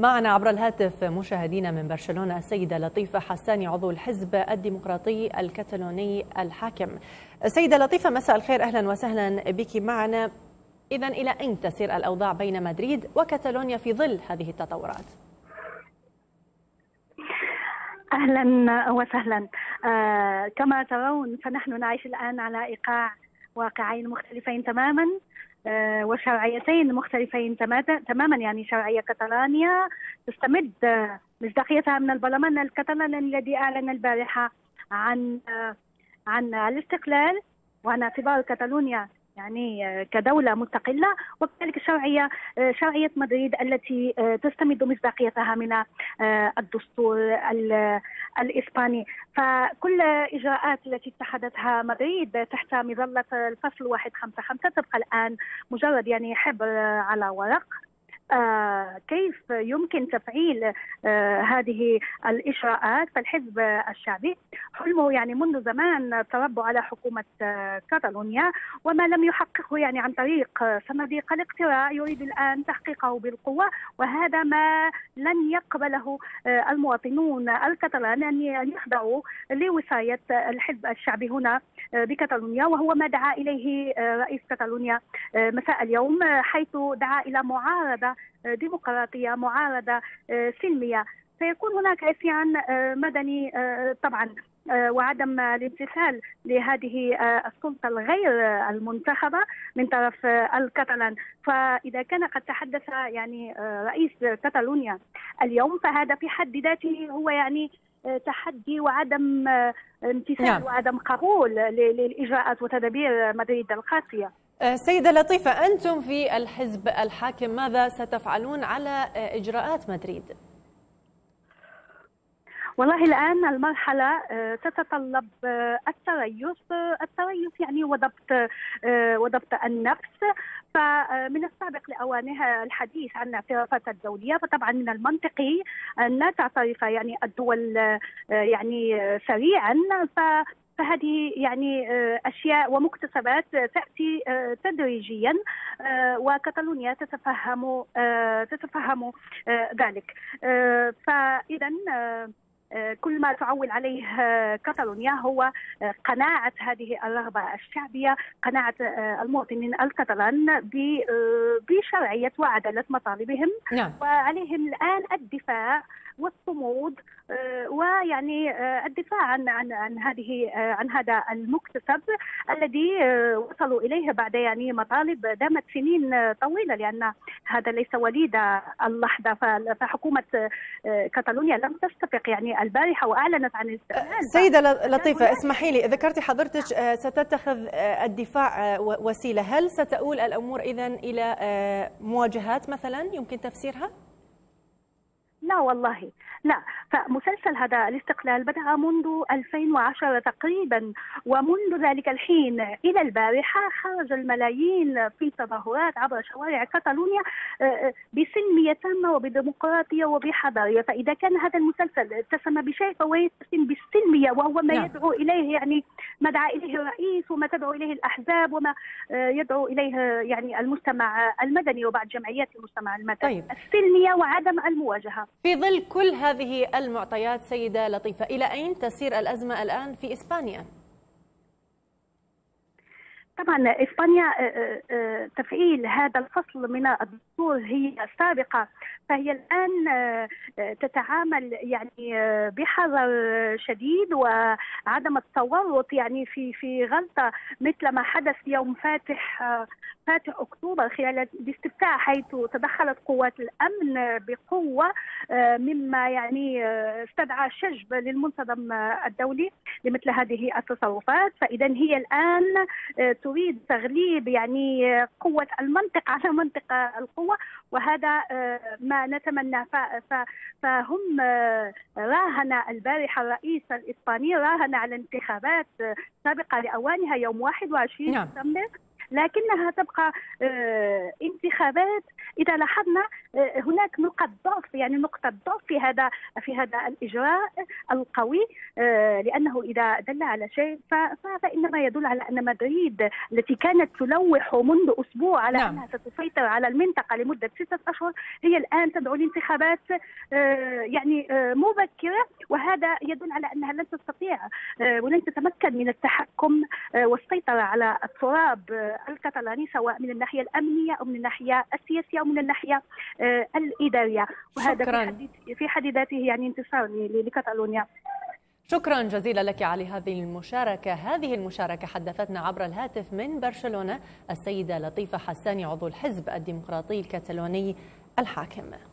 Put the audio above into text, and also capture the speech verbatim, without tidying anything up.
معنا عبر الهاتف مشاهدينا من برشلونة السيدة لطيفة حساني عضو الحزب الديمقراطي الكتالوني الحاكم. سيدة لطيفة مساء الخير، أهلا وسهلا بك معنا. إذن إلى أين تسير الأوضاع بين مدريد وكتالونيا في ظل هذه التطورات؟ أهلا وسهلا. آه كما ترون فنحن نعيش الآن على إيقاع واقعين مختلفين تماما آه وشرعيتين مختلفين تماما. يعني شرعية كتالونيا تستمد مصداقيتها من البرلمان الكتالوني الذي أعلن البارحة عن آه عن الاستقلال وعن اعتبار كتالونيا يعني كدولة مستقلة، وكذلك الشرعية شرعية مدريد التي تستمد مصداقيتها من الدستور الإسباني. فكل إجراءات التي اتخذتها مدريد تحت مظلة الفصل واحد خمسة خمسة تبقى الآن مجرد يعني حبر على ورق. آه كيف يمكن تفعيل آه هذه الإجراءات؟ فالحزب الشعبي حلمه يعني منذ زمان التربع على حكومة آه كاتالونيا، وما لم يحققه يعني عن طريق صناديق الاقتراع يريد الآن تحقيقه بالقوة، وهذا ما لن يقبله آه المواطنون الكتالان أن يخضعوا لوصاية الحزب الشعبي هنا آه بكتالونيا، وهو ما دعا إليه آه رئيس كتالونيا آه مساء اليوم، حيث دعا إلى معارضة ديمقراطية، معارضة سلمية. سيكون هناك عصيان مدني طبعا وعدم الامتثال لهذه السلطة الغير المنتخبة من طرف الكتالان. فإذا كان قد تحدث يعني رئيس كتالونيا اليوم فهذا في حد ذاته هو يعني تحدي وعدم امتثال نعم. وعدم قبول للإجراءات وتدابير مدريد القاسية. سيدة لطيفة، أنتم في الحزب الحاكم ماذا ستفعلون على إجراءات مدريد؟ والله الآن المرحلة تتطلب التريث التريث يعني وضبط وضبط النفس. فمن السابق لأوانها الحديث عن الاعترافات الدولية، فطبعا من المنطقي أن لا تعترف يعني الدول يعني سريعا، ف فهذه يعني أشياء ومكتسبات تأتي تدريجيا، وكتالونيا تتفهم تتفهم ذلك. فإذا كل ما تعول عليه كتالونيا هو قناعة هذه الرغبة الشعبية، قناعة المواطنين الكتالان بشرعية وعدالة مطالبهم نعم. وعليهم الآن الدفاع والصمود ويعني الدفاع عن عن عن هذه عن هذا المكتسب الذي وصلوا اليه بعد يعني مطالب دامت سنين طويله، لان هذا ليس وليد اللحظه. فحكومه كتالونيا لم تستفق يعني البارحه واعلنت عن الاستقلال. سيده لطيفه اسمحي لي، ذكرتي حضرتك ستتخذ الدفاع وسيله، هل ستؤول الامور اذا الى مواجهات مثلا يمكن تفسيرها؟ لا والله لا. فمسلسل هذا الاستقلال بدأ منذ ألفين وعشرة تقريبا، ومنذ ذلك الحين إلى البارحة خرج الملايين في تظاهرات عبر شوارع كتالونيا بسلمية تامة وبديمقراطية وبحضارية. فإذا كان هذا المسلسل اتسم بشيء فهو يتسم بالسلمية، وهو ما نعم. يدعو إليه يعني ما دعا إليه الرئيس وما تدعو إليه الأحزاب وما يدعو إليه يعني المجتمع المدني وبعض جمعيات المجتمع المدني طيب. السلمية وعدم المواجهة. في ظل كل هذه المعطيات سيدة لطيفة، إلى أين تسير الأزمة الآن في إسبانيا؟ طبعا إسبانيا تفعيل هذا الفصل من الدستور هي سابقة، فهي الآن تتعامل يعني بحذر شديد وعدم التورط يعني في في غلطة مثل ما حدث يوم فاتح فاتح أكتوبر خلال الاستفتاء، حيث تدخلت قوات الأمن بقوة مما يعني استدعى شجب للمنظمة الدولي لمثل هذه التصرفات. فإذا هي الآن تريد تغليب يعني قوة المنطق على منطق القوة، وهذا ما نتمنى. فهم راهن البارحة الرئيس الإسباني راهن على انتخابات سابقة لأوانها يوم واحد وعشرين ديسمبر، لكنها تبقى انتخابات. إذا لاحظنا هناك نقط ضعف، يعني نقطة ضعف في هذا في هذا الإجراء القوي، لأنه إذا دل على شيء فإنما يدل على أن مدريد التي كانت تلوح منذ أسبوع على نعم. أنها ستسيطر على المنطقة لمدة ستة أشهر، هي الآن تدعو لانتخابات يعني مبكرة، وهذا يدل على أنها لن تستطيع ولن تتمكن من التحكم والسيطرة على التراب الكتالوني، سواء من الناحية الأمنية أو من الناحية السياسية أو من الناحية الإدارية. وهذا شكرا. في حد ذاته يعني انتصار لكتالونيا. شكرا جزيلا لك على هذه المشاركة. هذه المشاركة حدثتنا عبر الهاتف من برشلونة السيدة لطيفة حساني عضو الحزب الديمقراطي الكتالوني الحاكم.